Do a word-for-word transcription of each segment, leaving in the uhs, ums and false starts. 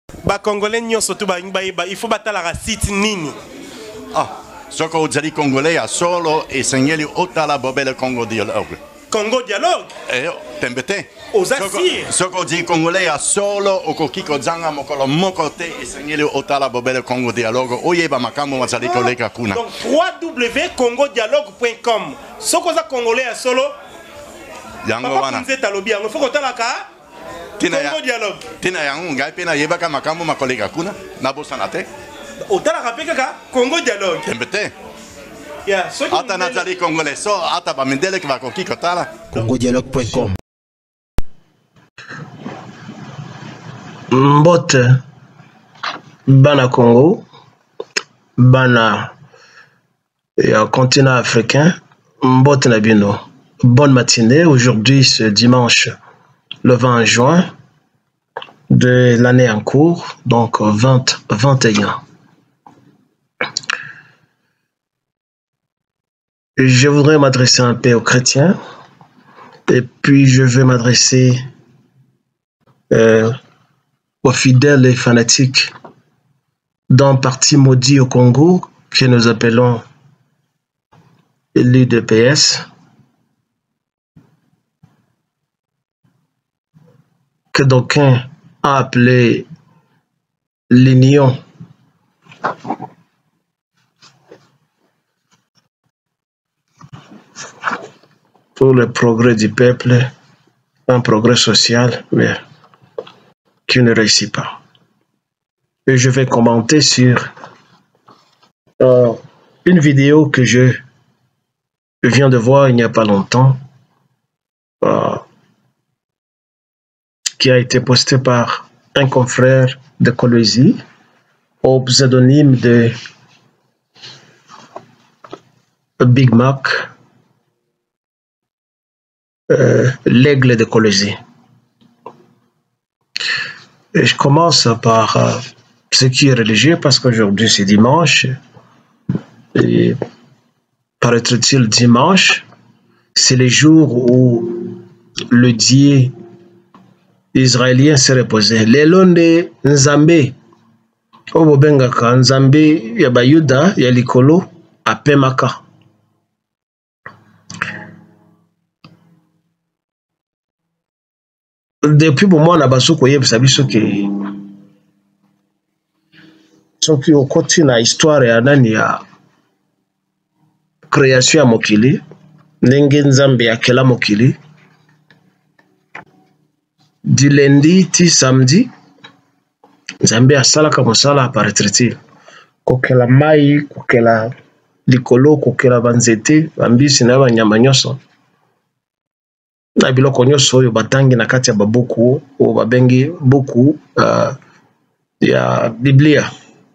Ba Congolais nyonso tu ba ba il faut batala la site nini. Ah, soko ozali Congolais ya solo e sengeli otala bobele Congo dialogue. Congo dialogue. Eh, tembete. Osasi. Soko di Congolais ya solo okokiko zanga mokolo mokote e sengeli otala bobele Congo dialogue. Oyeba makambo mazali koleka kuna. Donc w w w point congo dialogue point com. Soko za Congolais ya solo. Yango wana. Nzeta lobi yango foko tala ka. Tina ya. Congo dialogue. Tina yango ngai pena yebaka makambo makoleka kuna. Nabosana te. Otala ka peka Congo dialogue. Tembete. Yeah, so ata nazali Congolais so ata ba mindele ki bakoki kotala congo dialogue point com. Mbote bana Congo bana ya continent africain mbote na bino. Bonne matinée aujourd'hui ce dimanche le vingt juin de l'année en cours, donc vingt vingt et un. Je voudrais m'adresser un peu aux chrétiens et puis je vais m'adresser euh, aux fidèles et fanatiques d'un parti maudit au Congo que nous appelons l'U D P S, que d'aucuns ont appelé l'Union pour le progrès du peuple, un progrès social, mais qui ne réussit pas. Et je vais commenter sur euh, une vidéo que je viens de voir il n'y a pas longtemps, euh, qui a été postée par un confrère de Colosie au pseudonyme de Big Mac, euh, l'aigle de Colosie. Et je commence par euh, ce qui est religieux parce qu'aujourd'hui c'est dimanche. Et paraît-il dimanche, c'est le jour où le Dieu israélien s'est reposé. Lelonde Nzambe, Obobengaka Nzambe ya Bayuda ya likolo apemaka. Depuis pour moi, on a basu koye bisabiso ke soki okoti na histoire ya nani ya création ya mokili ndenge Nzambe ya kela mokili du lundi ti samedi Nzambe asalaka mosala paraît-il kokela mai kokela likolo kokela banzete bambisi na banyama nyonso na biloko nyonso oyo batangi na kati ya babuku o babengi buku uh, ya Biblia.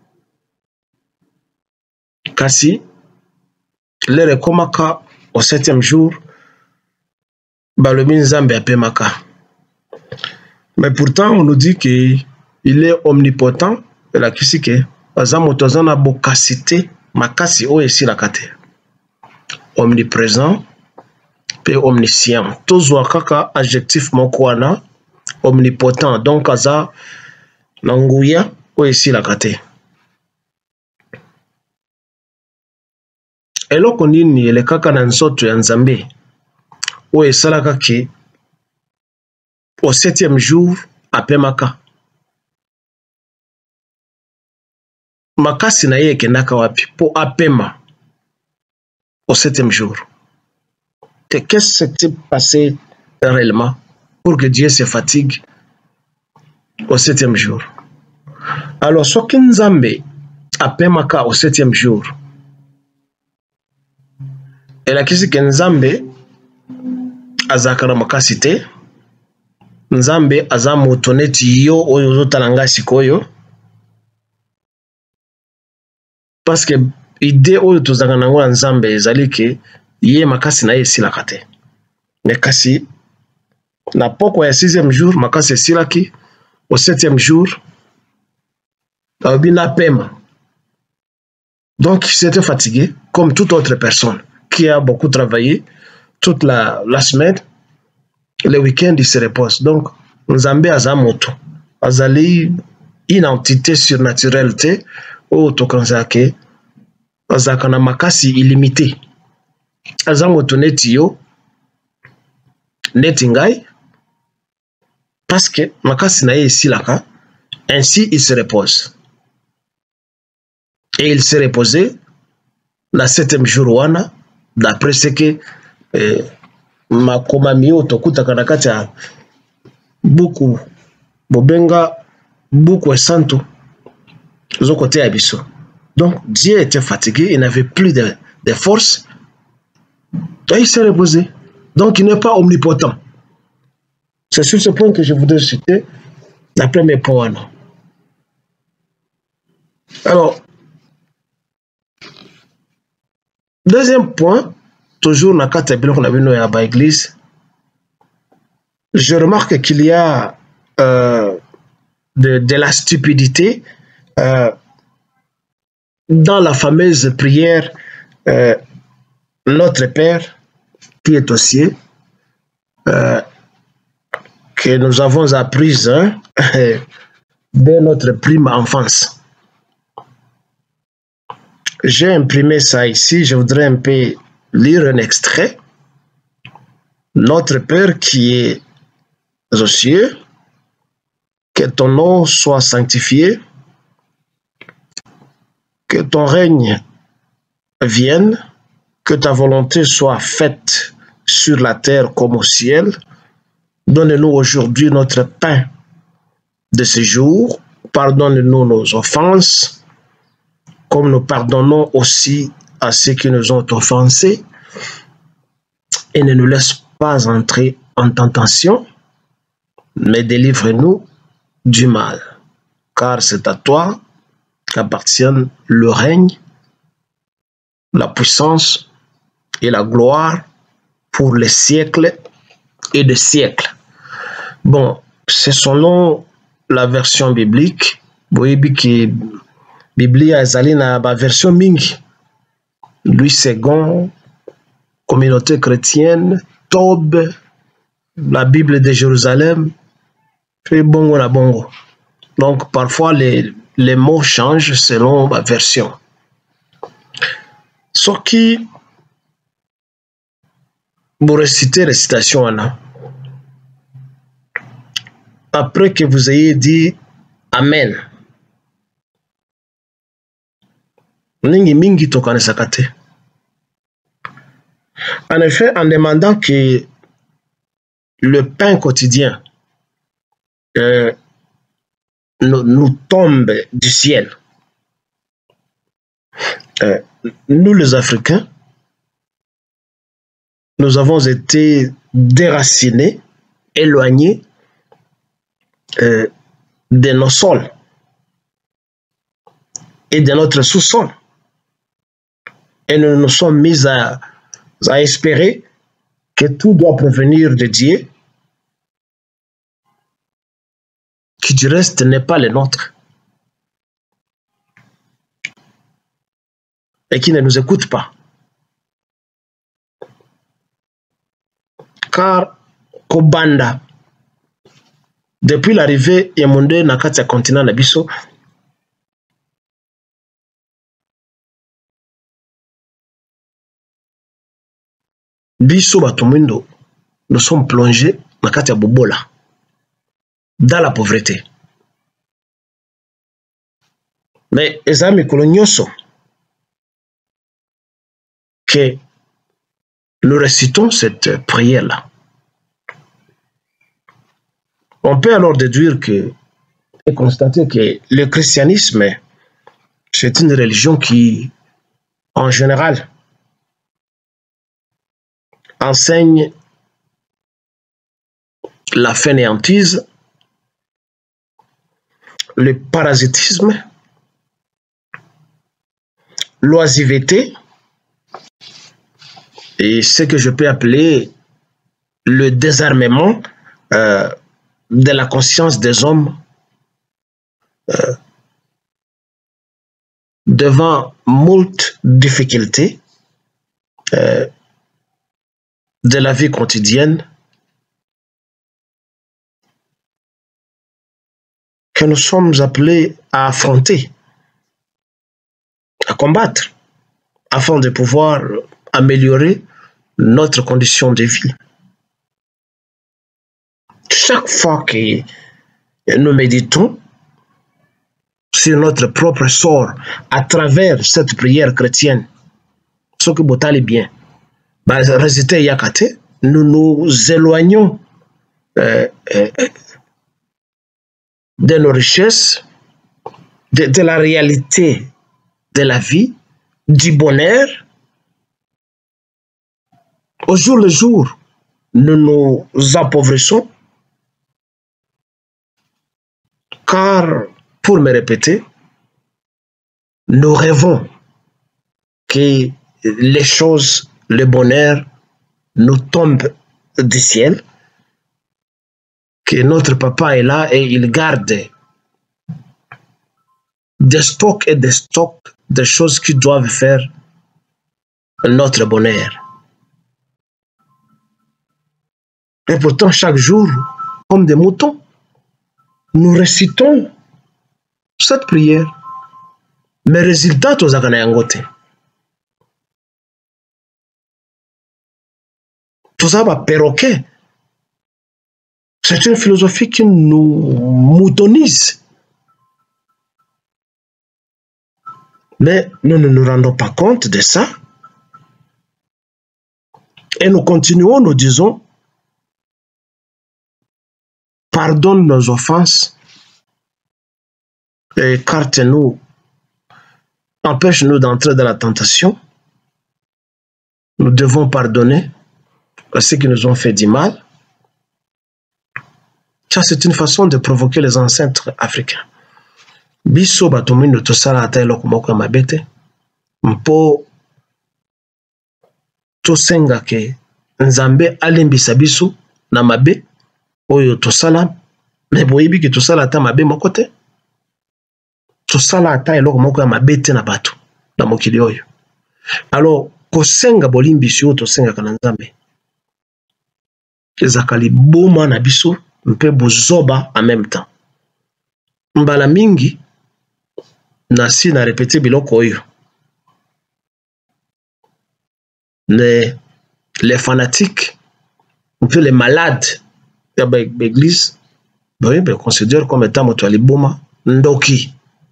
Kasi lere ekomaka au septième jour balobi Nzambe apemaka. Mais pourtant on nous dit que il est omnipotent et la kisike aza moto aza na bokasite makasi oyo esilaka te. Omniprésent et omniscient. Tozwa kaka adjectif moko wana omnipotent donc aza na nguya oyo esilaka te. Eloko nini elekaka na nzoto ya Nzambe oyo esalaka ke au septième jour apemaka. Makasi na ye ekendaka wapi po apema au septième jour? Qu'est-ce qui s'est passé réellement pour que Dieu se fatigue au septième jour? Alors, ce que Nzambe apemaka au septième jour, et la question que Nzambe azakara makasi te, Nzambe aza moto neti yo oyo ozotala sikoyo, parce que idée oyo tozaka nango na Nzambe ezali ke ye makasi na ye esilaka te. Mais kasi na poko ya sixième jour makasi esilaki, au septième jour abina pema. Donc il s'était fatigué comme toute autre personne qui a beaucoup travaillé toute la, la semaine. Le week-end il se repose. Donc Nzambe aza moto azali une entité surnaturelle te oyo tokanisa ke azalaka na makasi illimité aza moto neti yo neti ngai parce que makasi na ye esilaka ainsi il se repose et il s'est reposé na septième jour wana d'après ce que eh, makomami oyo tokutaka na kati ya buku bobenga buku esantu zokote ya biso. Donc Dieu était fatigué, il n'avait plus de, de force et il s'est reposé. Donc il n'est pas omnipotent. C'est sur ce point que je voudrais citer la première point. Alors, deuxième point, toujours dans la église, je remarque qu'il y a euh, de, de la stupidité euh, dans la fameuse prière euh, Notre Père qui est au ciel, euh, que nous avons apprise hein, dès notre prime enfance. J'ai imprimé ça ici, je voudrais un peu lire un extrait. Notre Père qui est aux cieux, que ton nom soit sanctifié, que ton règne vienne, que ta volonté soit faite sur la terre comme au ciel. Donne-nous aujourd'hui notre pain de ce jour. Pardonne-nous nos offenses, comme nous pardonnons aussi à ceux qui nous ont offensés. Et ne nous laisse pas entrer en tentation, mais délivre-nous du mal. Car c'est à toi qu'appartiennent le règne, la puissance et la gloire pour les siècles et des siècles. Bon, c'est selon la version biblique. Vous voyez que la Bible a la version mingi. Louis second, communauté chrétienne, Tob, la Bible de Jérusalem, puis bongo la bongo. Donc parfois les, les mots changent selon la version. Ce qui, vous récitez récitation Anna. Après que vous ayez dit Amen. Ningi mingi tokane sakate. En effet, en demandant que le pain quotidien euh, nous, nous tombe du ciel, euh, nous les Africains, nous avons été déracinés, éloignés euh, de nos sols et de notre sous-sol. Et nous nous sommes mis à, à espérer que tout doit provenir de Dieu, qui du reste n'est pas le nôtre, et qui ne nous écoute pas. Car Kobanda, depuis l'arrivée Yamonde na kati ya continent na biso, biso batomundo, nous sommes plongés na kati ya bobola, dans la pauvreté. Mais eza mikolo nyonso que nous récitons cette prière-là. On peut alors déduire que et constater que le christianisme, c'est une religion qui, en général, enseigne la fainéantise, le parasitisme, l'oisiveté et ce que je peux appeler le désarmement euh, de la conscience des hommes euh, devant moult difficultés euh, de la vie quotidienne que nous sommes appelés à affronter, à combattre, afin de pouvoir améliorer notre condition de vie. Chaque fois que nous méditons sur notre propre sort à travers cette prière chrétienne, ce que vous allez bien, nous nous éloignons euh, euh, de nos richesses, de, de la réalité de la vie, du bonheur. Au jour le jour, nous nous appauvrissons, car, pour me répéter, nous rêvons que les choses, le bonheur, nous tombent du ciel, que notre papa est là et il garde des stocks et des stocks de choses qui doivent faire notre bonheur. Et pourtant, chaque jour, comme des moutons, nous récitons cette prière. Mais résultat, tous les tout ça va perroquet. C'est une philosophie qui nous moutonise. Mais nous ne nous rendons pas compte de ça. Et nous continuons, nous disons, pardonne nos offenses, écarte-nous, empêche-nous d'entrer dans la tentation. Nous devons pardonner à ceux qui nous ont fait du mal. Ça, c'est une façon de provoquer les ancêtres africains. Biso batumino tosala ata eloko moko ya mabe te mpo tosenga ke Nzambe alimbisa biso na mabe oyo tosala, me boyebi ke tosala ata mabe moko te, tosala ata eloko moko ya mabe te na bato na mokili oyo. Alors kosenga bolimbisi oyo tosengaka na Nzambe ezaka liboma na biso mpe bozoba en même temps. Mbala mingi nasi na répété biloko oyo. Les, les fanatiques, un peu les malades de l'église, ben, ben, considèrent comme étant moto aliboma ndoki.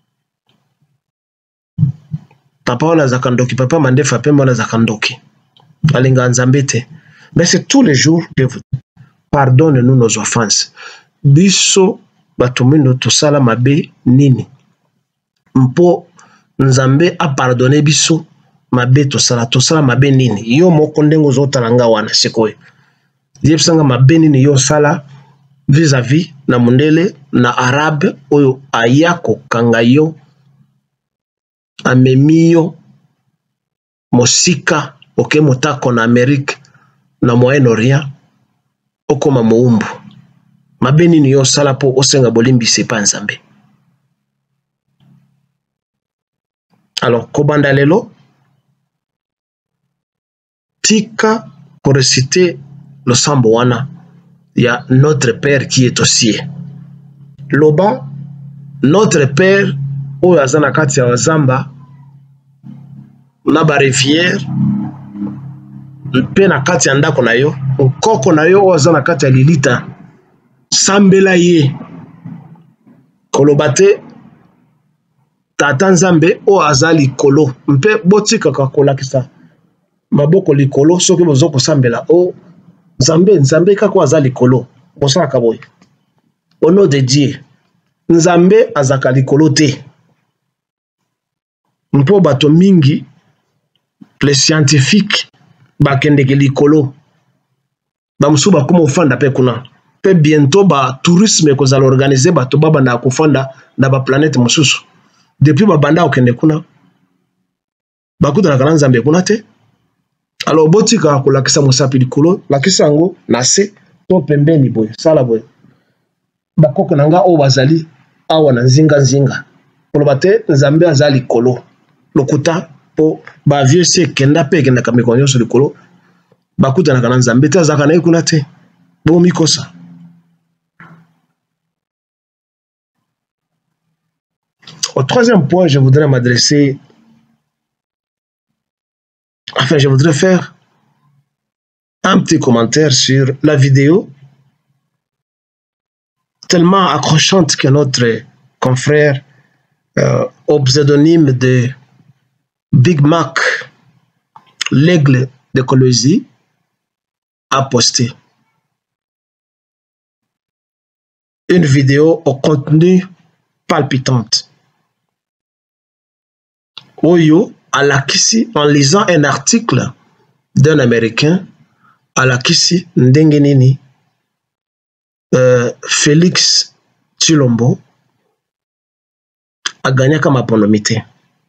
Papa wana zaka ndoki, papa mandefa pe mwana zaka ndoki. Alinga Nzambe te. Mais c'est tous les jours que vous pardonnez-nous nos offenses. Biso batumino tosala mabe nini. Mpo Nzambe a pardonné biso mabe tosala tosala mabe nini. Yo moko ndengo zotala nga wana sikoyo. Yebsanga mabe nini yo sala vis-à-vis na mundele na arabe oyo ayako kanga yo amemi yo mosika oke motako na Amerique na Moyen-Orient okoma moumbu. Mabe nini yo sala po osenga bolimbisi pa Nzambe. Alors, kobanda lelo, tika pour réciter le samboana, il y a notre Père qui est au ciel. Loba, notre Père, oyo azana kati ya wazamba, na ba rivière, mpe na kati ya ndako na yo, nkoko na yo oyo azana kati ya lilita, sambela ye, kolobate, Tata Nzambe o azali kolo mpe botika kakola kisa maboko likolo soki bozo kosambela o Nzambe Nzambe kako azali kolo bosala kaboy au nom de Dieu Nzambe azaka likolo te mpo bato mingi les scientifiques bakende ke likolo ba musuba kuma ofanda pe kuna pe bientôt ba tourisme ko zala organiser bato baba na kofanda na ba planète mususu. Depuis babanda okende kuna bakuta na kana Nzambe kuna te. Alors botika kolakisa mosapi likolo lakisa ngo na se to pembeni boy sala boy bakoko nanga o bazali awa na nzinga nzinga koloba te Nzambe azali likolo lokuta po ba vieux se kenda pe kenda kamikonyo so likolo bakuta na kana Nzambe te azaka na kuna te bo mikosa. Au troisième point, je voudrais m'adresser, enfin, je voudrais faire un petit commentaire sur la vidéo tellement accrochante que notre confrère euh, au pseudonyme de Big Mac, l'aigle de Colosie, a posté. Une vidéo au contenu palpitante. Oyo à la Kissi, en lisant un article d'un Américain, à la Kissi Ndengenini, euh, Félix Tshilombo a gagné comme aponomité.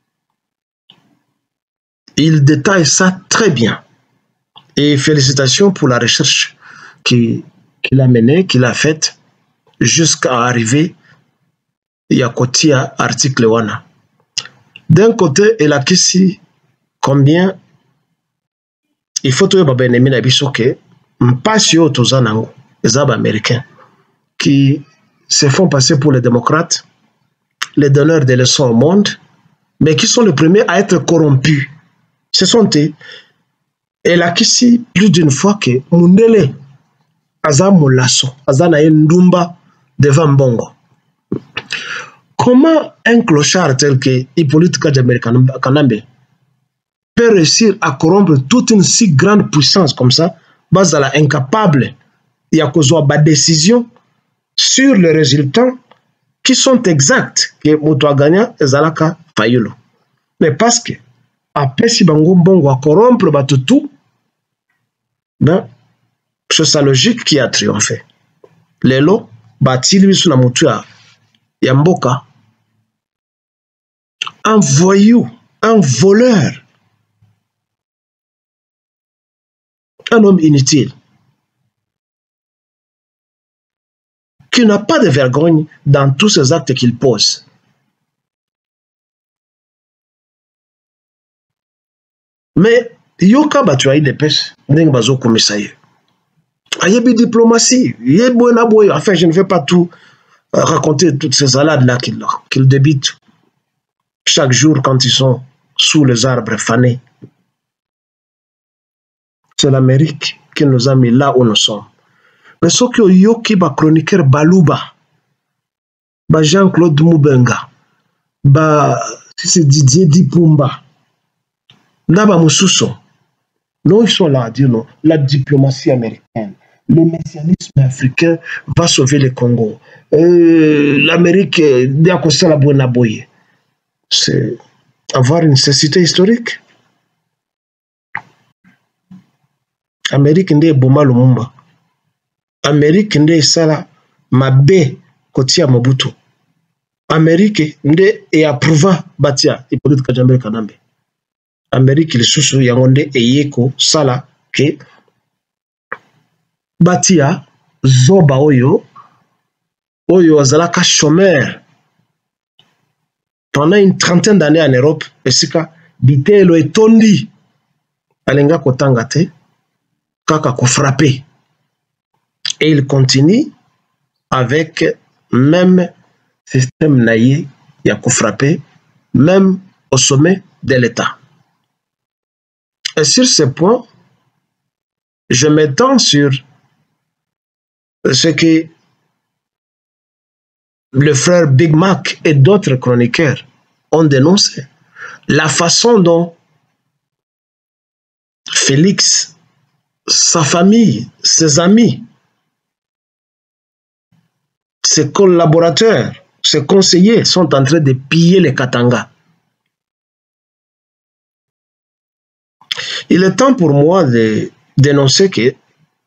Il détaille ça très bien. Et félicitations pour la recherche qu'il qu'il a menée, qu'il a faite, jusqu'à arriver à côté à article wana. D'un côté, il a qu'ici combien il faut que les ennemis n'abissent que pas sur tous les Américains qui se font passer pour les démocrates, les donneurs de leçons au monde, mais qui sont les premiers à être corrompus. Ce sont eux. Et là, qu'ici, plus d'une fois que Mundele Aza Molasso, Aza na Ndumba devant Bongo. Comment un clochard tel que Hippolyte Kanambe peut réussir à corrompre toute une si grande puissance comme ça, Bazala incapable, il y a cause de décision sur les résultats qui sont exacts que Moto Gagna et Zalaka Fayulu. Mais parce que après si Bango Bongo a corrompre tout, ben c'est sa logique qui a triomphé. Lelo bati lui sur la motua Yamboka, un voyou, un voleur, un homme inutile, qui n'a pas de vergogne dans tous ces actes qu'il pose. Mais yoka batuaï de pêche, n'eng bazo komisaye. Ayebi diplomatie, yebouena boy. Enfin, je ne vais pas tout euh, raconter toutes ces salades-là qu'il qu'il débite chaque jour quand ils sont sous les arbres fanés. C'est l'Amérique qui nous a mis là où nous sommes. Mais ce que yoki ba chroniqueur Balouba, ba Jean-Claude Moubenga, ba c'est Didier Dipumba, Naba Moussousso, non, ils sont là à dire non, la diplomatie américaine, le messianisme africain va sauver le Congo. Euh, L'Amérique, c'est avoir une nécessité historique. Amérique n'est pas Lumumba. Amérique n'est pas Mabe Kotia Mobutu. Amérique n'est pas approuva Batia et Hippolyte Kajambe Kanambe. Amérique le sous yangonde et yeko sala ke Batia zoba oyo oyo azalaka chômeur pendant une trentaine d'années en Europe. Esika bitelo etondi alenga kotanga te kaka ko frapper. Et il continue avec même système naïe ya ko frapper même au sommet de l'État. Et sur ce point, je m'étends sur ce que le frère Big Mac et d'autres chroniqueurs ont dénoncé. La façon dont Félix, sa famille, ses amis, ses collaborateurs, ses conseillers sont en train de piller les Katanga. Il est temps pour moi de dénoncer que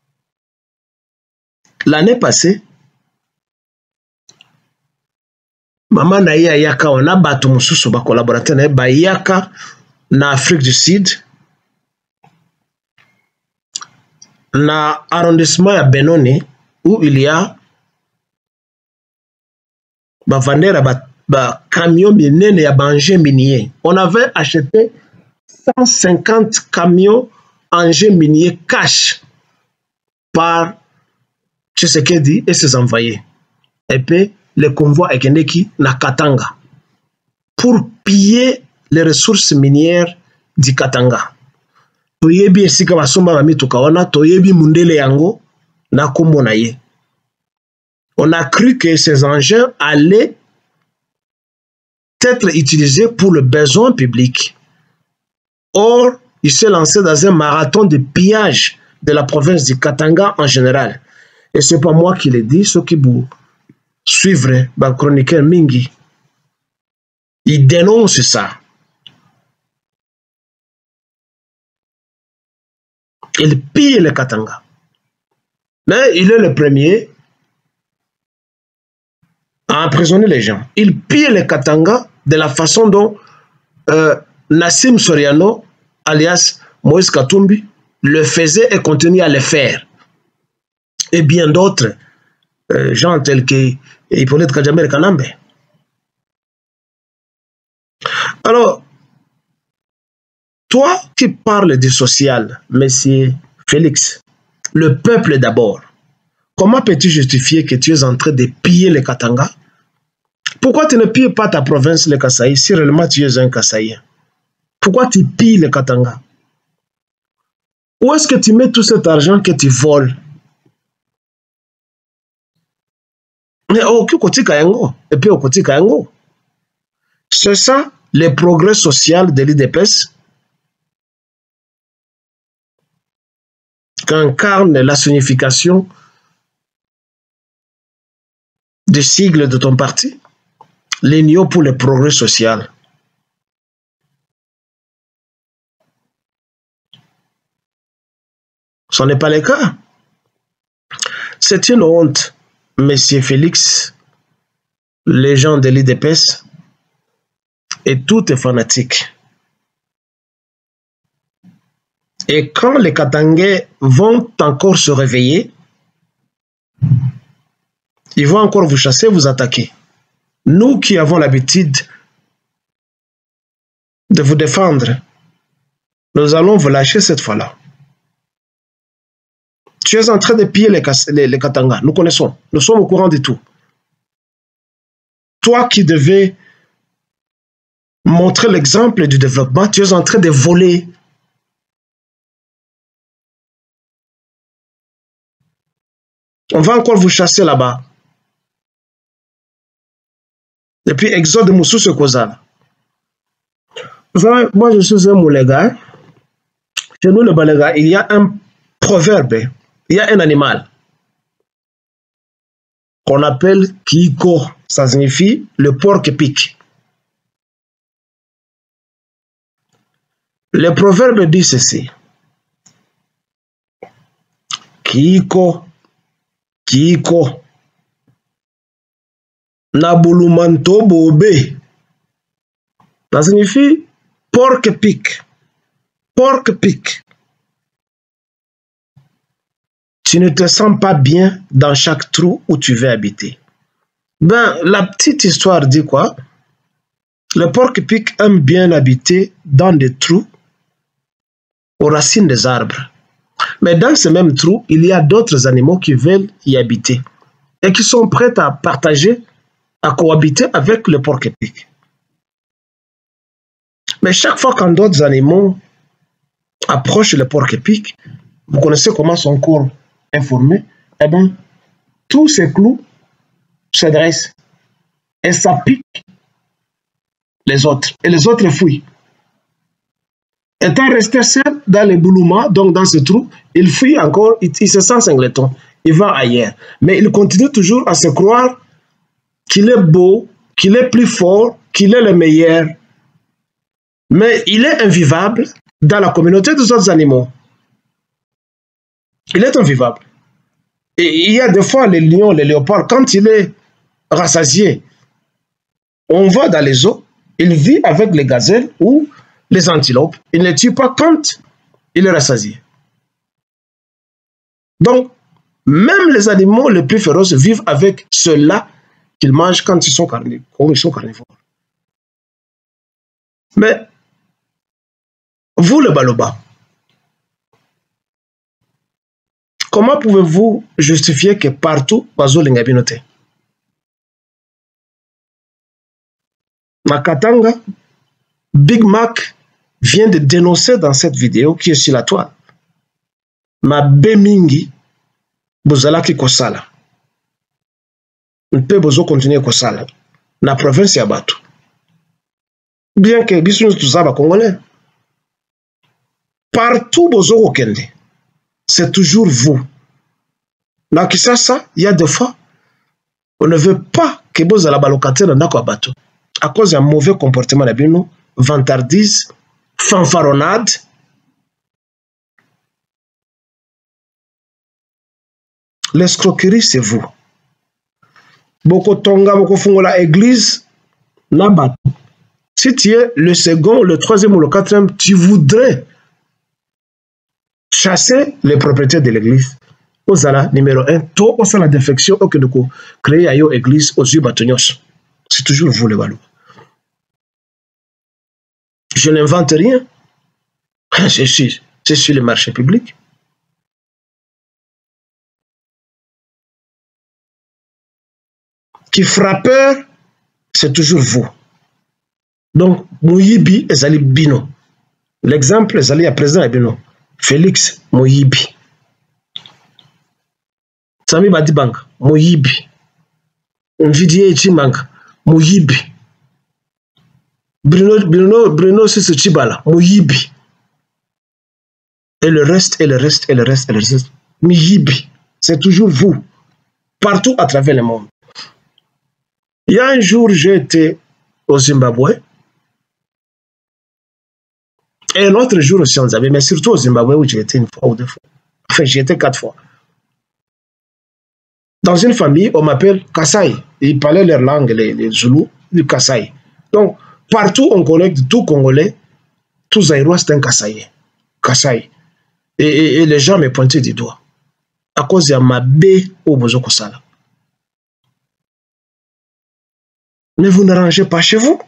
l'année passée, Maman Naïa Yaka, on a battu mon sous ba collaborateur na Yaka na Afrique du Sud, na arrondissement à Benoni, où il y a ba vendeur ba, ba camion minene ya engin minier. On avait acheté cent cinquante camions engins miniers cash par Tshisekedi et ses envoyés. Et puis le convoi Ekendeki na Katanga. pour piller les ressources minières du Katanga. Toyebi esika basomba ba mituka wana, toyebi mundele yango na kombo na ye. On a cru que ces engins allaient être utilisés pour le besoin public. Or, il s'est lancé dans un marathon de pillage de la province du Katanga en général. Et ce n'est pas moi qui l'ai dit, ceux qui vous suivent, le chroniqueur Mingi, il dénonce ça. Il pille le Katanga. Mais il est le premier à emprisonner les gens. Il pille le Katanga de la façon dont euh, Nassim Soriano, alias Moïse Katumbi, le faisait et continue à le faire. Et bien d'autres, euh, gens tels que Hippolyte Kajamel Kanambe. Alors, toi qui parles du social, monsieur Félix, le peuple d'abord, comment peux-tu justifier que tu es en train de piller le Katanga? Pourquoi tu ne pilles pas ta province, le Kasaï, si réellement tu es un Kasaïen? Pourquoi tu pilles le Katanga? Où est-ce que tu mets tout cet argent que tu voles? Mais au côté Kayango, et puis au côté Kayango. C'est ça le progrès social de l'I D P S qu'incarne la signification du sigle de ton parti, l'Union pour le progrès social. Ce n'est pas le cas. C'est une honte, monsieur Félix, les gens de l'I D P S et tout est fanatique. Et quand les Katangais vont encore se réveiller, ils vont encore vous chasser, vous attaquer. Nous qui avons l'habitude de vous défendre, nous allons vous lâcher cette fois-là. Tu es en train de piller les, les, les Katanga. Nous connaissons. Nous sommes au courant de tout. Toi qui devais montrer l'exemple du développement, tu es en train de voler. On va encore vous chasser là-bas. Et puis, Exode Moussou se causa. Vous savez, moi je suis un Moulega. Chez nous, le Balega, il y a un proverbe. Il y a un animal qu'on appelle Kiko. Ça signifie le porc qui pique. Le proverbe dit ceci. Kiko, Kiko, Nabulumanto bobe. Ça signifie porc qui pique. Porc qui pique. Tu ne te sens pas bien dans chaque trou où tu veux habiter. Ben, la petite histoire dit quoi? Le porc-épic aime bien habiter dans des trous aux racines des arbres. Mais dans ces mêmes trous, il y a d'autres animaux qui veulent y habiter et qui sont prêts à partager, à cohabiter avec le porc-épic. Mais chaque fois quand d'autres animaux approchent le porc-épic, vous connaissez comment son corps informé, eh bien, tous ces clous se dressent et ça pique les autres. Et les autres fuient. Étant resté seul dans les bouloumas, donc dans ce trou, il fuit encore, il, il se sent singleton, il va ailleurs. Mais il continue toujours à se croire qu'il est beau, qu'il est plus fort, qu'il est le meilleur. Mais il est invivable dans la communauté des autres animaux. Il est invivable. Et il y a des fois les lions, les léopards, quand il est rassasié, on va dans les eaux, il vit avec les gazelles ou les antilopes. Il ne tue pas quand il est rassasié. Donc, même les animaux les plus féroces vivent avec ceux-là qu'ils mangent quand ils sont carnivores. Ils sont carnivores. Mais, vous le Baloba, comment pouvez-vous justifier que partout, Bazo Lingabinote? Makatanga, Big Mac vient de dénoncer dans cette vidéo qui est sur la toile. Ma bemingi, bozala ki kosala. Mpe bozo continuer kosala. Na province ya Batu. Bien que biso tout ça ba congolais. Partout bozo kokende. C'est toujours vous. Na Kisasa, il y a des fois, on ne veut pas que bozala ba locataire na ko Batu. À cause d'un mauvais comportement de bino, vantardise, fanfaronnade. L'escroquerie, c'est vous. Boko tonga, boko fungola église, nabat. Si tu es le second, le troisième ou le quatrième, tu voudrais chasser les propriétaires de l'église. Ozala, numéro un, toi, on sait la défection, ok, de créer ayo église aux yeux batonios. C'est toujours vous, les balous. Je n'invente rien. Je suis, je suis le marché public. Qui frappeur, c'est toujours vous. Donc, Moyibi ezali bino. L'exemple ezali à présent est bino. Félix Moyibi. Sami Badibanga, Moyibi. Nvidiye Chimanga, Moyibi. Bruno, Bruno, Bruno Sisse Chibala, Moyibi. Et le reste, et le reste, et le reste, et le reste. Moyibi. C'est toujours vous. Partout à travers le monde. Il y a un jour, j'ai été au Zimbabwe. Et un autre jour aussi en Zambie, mais surtout au Zimbabwe où j'ai été une fois ou deux fois. Enfin, j'y étais quatre fois. Dans une famille, on m'appelle Kasai. Ils parlaient leur langue, les, les Zoulous, du Kasai. Donc, partout on connaît tout Congolais, tout Zaïrois, c'est un Kassaï. Kasai. Et, et, et les gens me pointaient du doigt. À cause de ma bé au Bozoko Sala. Mais vous ne rangez pas chez vous.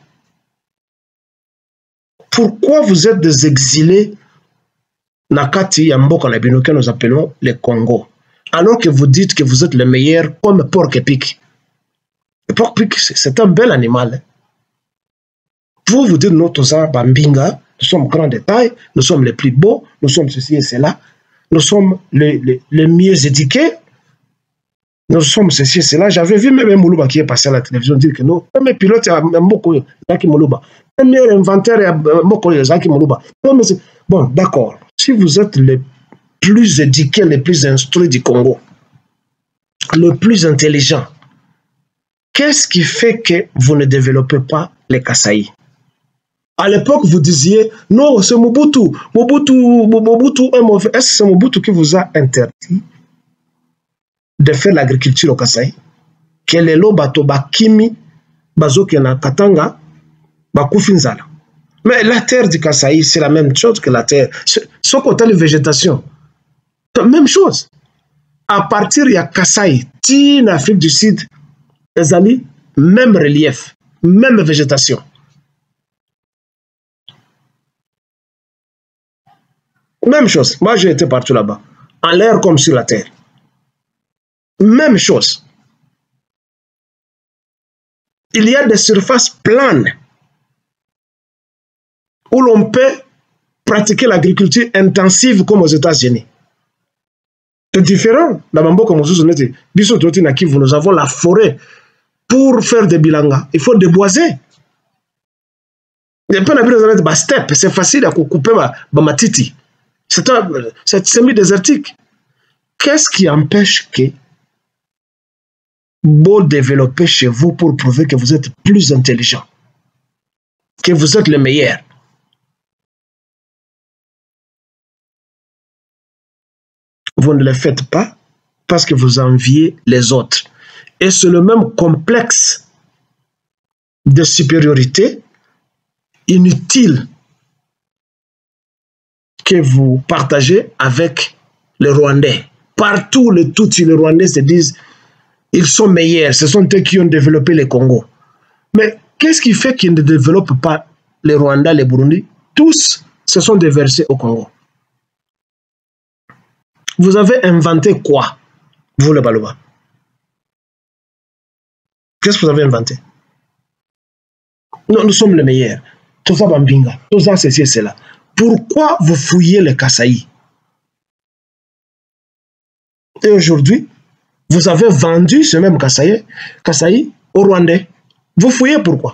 Pourquoi vous êtes des exilés Nakati Yamboka Nabino que nous appelons les Congo, alors que vous dites que vous êtes les meilleurs comme porc épic. Le porc épic, c'est un bel animal. Vous vous dites, nous, tous Bambinga, nous sommes grands de taille, nous sommes les plus beaux, nous sommes ceci et cela, nous sommes les, les, les mieux éduqués. Nous sommes ceci et cela. J'avais vu même Moulouba qui est passé à la télévision dire que non, même pilote à Mboko Zaki Moulouba, même inventaire à Mboko Zaki Moulouba. Bon, d'accord. Si vous êtes les plus éduqués, les plus instruits du Congo, le plus intelligent, qu'est-ce qui fait que vous ne développez pas les Kassaï? À l'époque, vous disiez, non, c'est Mobutu. Mobutu, Mobutu est mauvais. Est-ce que c'est Mobutu qui vous a interdit de faire l'agriculture au Kassaï? Quel est le bateau Bakimi, Bazokena Katanga, Bakufinzala? Mais la terre du Kassaï, c'est la même chose que la terre. Sauf côté de végétation. Même chose. À partir de Kassaï, en Afrique du Sud, les amis, même relief, même végétation. Même chose. Moi, j'ai été partout là-bas. En l'air comme sur la terre. Même chose. Il y a des surfaces planes où l'on peut pratiquer l'agriculture intensive comme aux États-Unis. C'est différent. Nous avons la forêt. Pour faire des bilanga, il faut déboiser. C'est facile à couper ma titi. C'est semi-désertique. Qu'est-ce qui empêche que vous développez chez vous pour prouver que vous êtes plus intelligent, que vous êtes le meilleur? Vous ne le faites pas parce que vous enviez les autres. Et c'est le même complexe de supériorité inutile que vous partagez avec les Rwandais. Partout, les Tutsis, les Rwandais se disent ils sont meilleurs, ce sont eux qui ont développé le Congo. Mais qu'est-ce qui fait qu'ils ne développent pas les Rwandais, les Burundi? Tous se sont déversés au Congo. Vous avez inventé quoi, vous le Balouba? Qu'est-ce que vous avez inventé? Non, nous sommes les meilleurs. Tout ça, Bambinga. Tout ça, c'est cela. Pourquoi vous fouillez les Kasaï? Et aujourd'hui, vous avez vendu ce même Kasaï, Kasaï aux Rwandais. Vous fouillez pourquoi?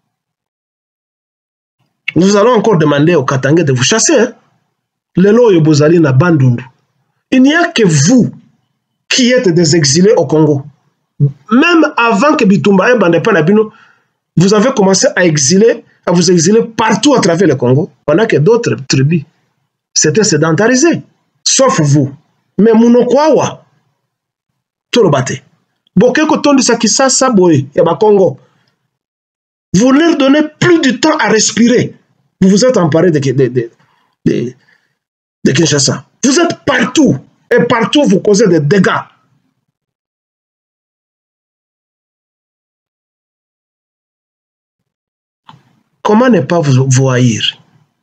Nous allons encore demander aux Katangais de vous chasser. Hein? Le Loyo Bozali na Bandundu. Il n'y a que vous qui êtes des exilés au Congo. Même avant que Bitumba et Bandepana, vous avez commencé à exiler, à vous exiler partout à travers le Congo, pendant que d'autres tribus s'étaient sédentarisées. Sauf vous. Mais Mounokwawa, Torobate. Bokeko Tondi Sakisa Saboye, Yaba Congo. Vous leur donnez plus de temps à respirer. Vous vous êtes emparé de, de, de, de, de Kinshasa. Vous êtes partout. Et partout, vous causez des dégâts. Comment ne pas vous, vous haïr?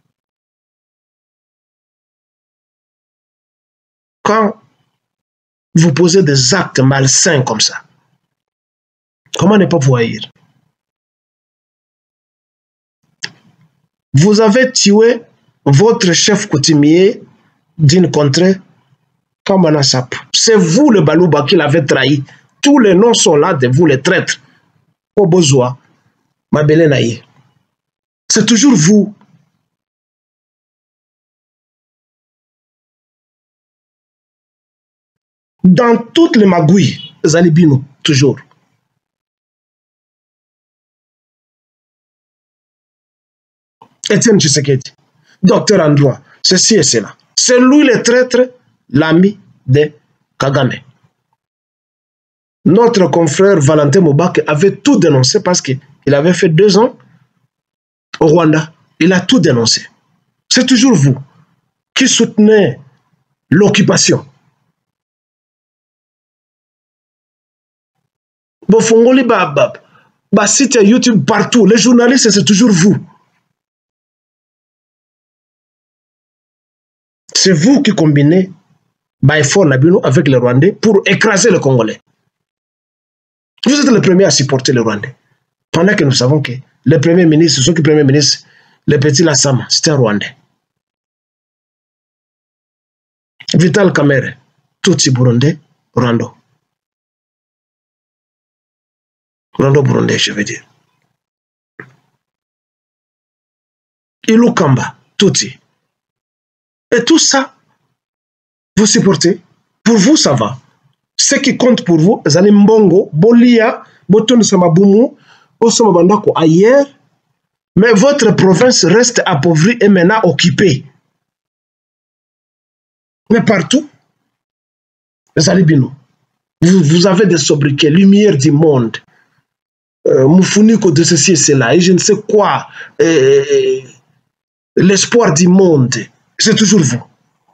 Quand vous posez des actes malsains comme ça, comment ne pas vous haïr? Vous avez tué votre chef coutumier d'une contrée comme Manasap. C'est vous le Balouba qui l'avez trahi. Tous les noms sont là de vous les traîtres. Obozoa, Mabele Naïe. C'est toujours vous. Dans toutes les magouilles, Zalibino, toujours. Étienne Tshisekedi, docteur en droit, ceci et cela. C'est lui le traître, l'ami de Kagame. Notre confrère Valentin Mobak avait tout dénoncé parce qu'il avait fait deux ans au Rwanda. Il a tout dénoncé. C'est toujours vous qui soutenez l'occupation. Bofongoli Babab, bah site YouTube partout, les journalistes, c'est toujours vous. C'est vous qui combinez Baïfor Nabino avec les Rwandais pour écraser le Congolais. Vous êtes le premier à supporter les Rwandais. Pendant que nous savons que le premier ministre, ceux qui premier ministre, le petit Lassama, c'était un Rwandais. Vital Kamerhe, Tutsi Burundais, Rwando. Rwando Burundais, je veux dire. Ilou Kamba, Tutsi. Et tout ça, vous supportez. Pour vous, ça va. Ce qui compte pour vous, Zali Mbongo, Bolia, Boton Samaboumou, Osomabandako ailleurs, mais votre province reste appauvrie et maintenant occupée. Mais partout, Zali Bino, vous, vous avez des sobriquets, lumière du monde, euh, Moufouniko de ceci et cela, et je ne sais quoi, euh, l'espoir du monde. C'est toujours vous.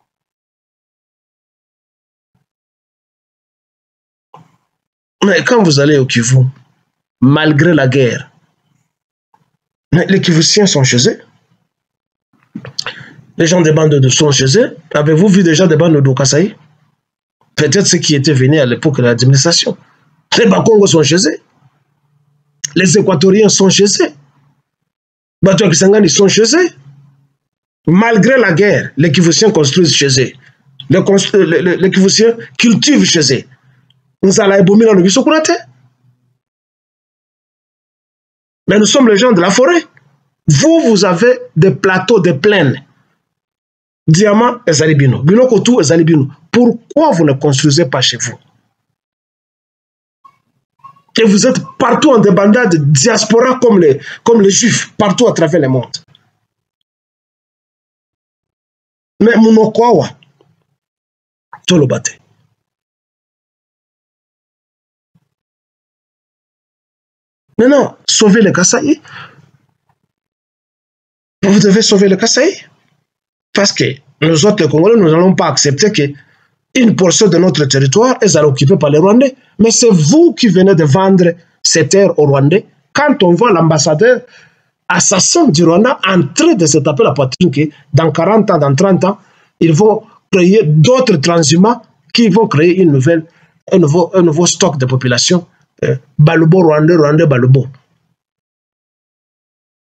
Mais quand vous allez au Kivu, malgré la guerre, les Kivusiens sont chez eux. Les gens des bandes de sont chez eux. Avez-vous vu déjà des bandes de Kasaï? Peut-être ceux qui étaient venus à l'époque de l'administration. Les Bakongos sont chez eux. Les Équatoriens sont chez eux. Bato Kisangani sont chez eux. Malgré la guerre, les Kivusiens construisent chez eux. Les, les, les, les Kivusiens cultivent chez eux. Nous allons ébomir dans le Bisokurate. Mais nous sommes les gens de la forêt. Vous, vous avez des plateaux, des plaines. Diamant et Zalibino. Binokotou et Zalibino. Pourquoi vous ne construisez pas chez vous? Et vous êtes partout en débandade de diaspora comme les, comme les juifs, partout à travers le monde. Mais Mounokwawa, Tolobate. Maintenant, sauvez le Kasaï. Vous devez sauver le Kasaï. Parce que nous autres, les Congolais, nous n'allons pas accepter qu'une portion de notre territoire est occupée par les Rwandais. Mais c'est vous qui venez de vendre ces terres aux Rwandais. Quand on voit l'ambassadeur assassin du Rwanda en train de se taper la poitrine, que dans quarante ans, dans trente ans, ils vont créer d'autres transhumants qui vont créer une nouvelle, un, nouveau, un nouveau stock de population. Euh, Balubo, Rwandais, Rwandais, Balubo.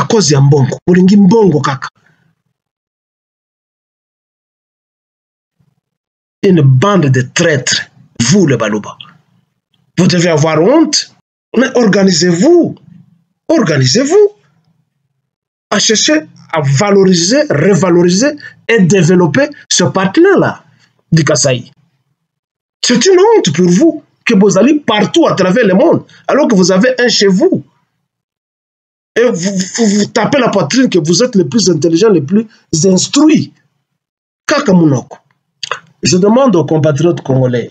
cause ya mbongo. Bolingi mbongo kaka. Une bande de traîtres, vous le Baluba. Vous devez avoir honte, mais organisez-vous. Organisez-vous à chercher à valoriser, revaloriser et développer ce partenaire-là du Kasaï. C'est une honte pour vous que vous allez partout à travers le monde alors que vous avez un chez vous. Et vous, vous, vous tapez la poitrine que vous êtes les plus intelligents, les plus instruits. Kakamunoko. Je demande aux compatriotes congolais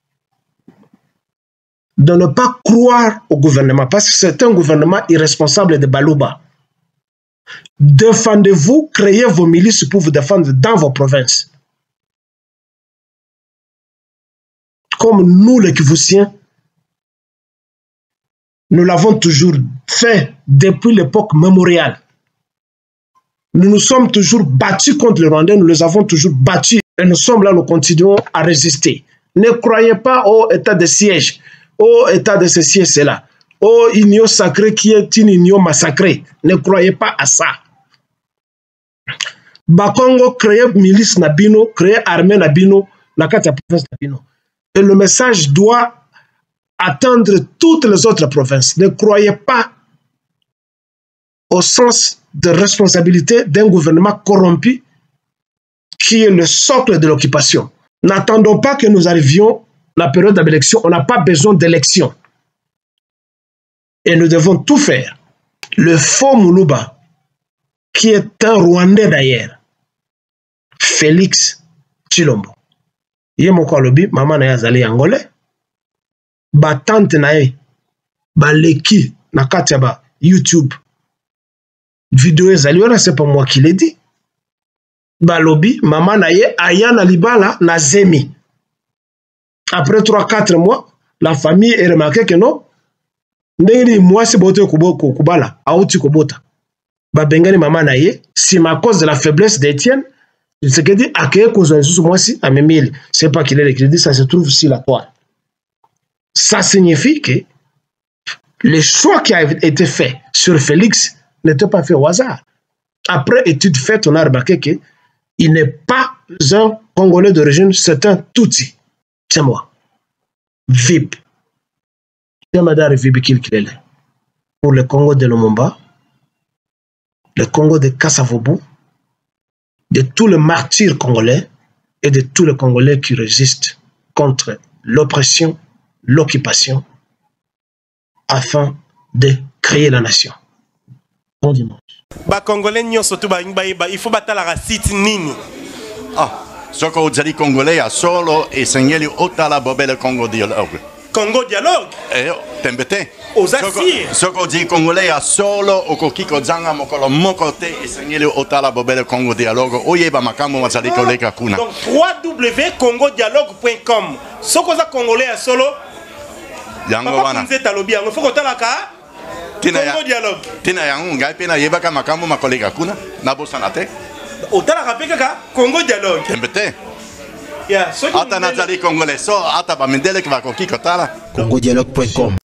de ne pas croire au gouvernement parce que c'est un gouvernement irresponsable de Baluba. Défendez-vous, créez vos milices pour vous défendre dans vos provinces. Comme nous les Kivusiens, nous l'avons toujours fait depuis l'époque mémoriale. Nous nous sommes toujours battus contre les Rwandais, nous les avons toujours battus et nous sommes là, nous continuons à résister. Ne croyez pas au état de siège, au état de ceci et cela, au union sacrée qui est une union massacrée. Ne croyez pas à ça. Bakongo créé milice Nabino, créé armée Nabino, la quatre province Nabino. Et le message doit atteindre toutes les autres provinces. Ne croyez pas au sens de responsabilité d'un gouvernement corrompu qui est le socle de l'occupation. N'attendons pas que nous arrivions à la période d'élection. On n'a pas besoin d'élection. Et nous devons tout faire. Le faux Moulouba, qui est un Rwandais d'ailleurs, Félix Tshilombo. Yemoko alobi, maman na yazali angolais. Ba tante na ye, ba leki na kati ya ba YouTube. Vidéo ezali wana, c'est pas moi qui l'ai dit. Ba lobi, maman na ye, aya na libala na zemi. Après trois quatre mois, la famille est remarqué que non, ndenge moi c'est bote kuboko kubala, auti kobota. Ba bengani maman na ye, c'est ma cause de la faiblesse d'Étienne. Ce qui dit, à quel cause de moi si, à mes mille, c'est pas qu'il est le crédit, ça se trouve sur la toile. Ça signifie que le choix qui a été fait sur Félix n'était pas fait au hasard. Après étude faite, on a remarqué qu'il n'est pas un Congolais d'origine, c'est un Tutsi. C'est moi. V I P. C'est Madame V I P qu'il est. Pour le Congo de Lumumba, le Congo de Kasavubu, de tous les martyrs congolais et de tous les Congolais qui résistent contre l'oppression, l'occupation, afin de créer la nation. Bon dimanche. Ba Congolais nyo surtout ba ba il faut batala la site nini. Ah, soko ozali Congolais ya solo et sengeli otala bobele Congo dialogue. Congo dialogue. Eh, tembete. Osasir. Soko di Congolais ya solo okokiko zanga mokolo moko te et sengeli otala bobele Congo dialogue. Oyeba makambo mazali koleka kuna. Donc w w w point congo dialogue point com. Soko za Congolais ya solo. Yango wana. Nzeta lobi yango foko tala ka. Tina ya, Congo dialogue. tina yango ngai pe na yebaka makambo makoleka kuna na bosana te. Otala ka pe kaka Congo dialogue. Tembete. Ya, so Ata nazali Congolais so ata ba mendele kwa kokiko tala. congo dialogue point com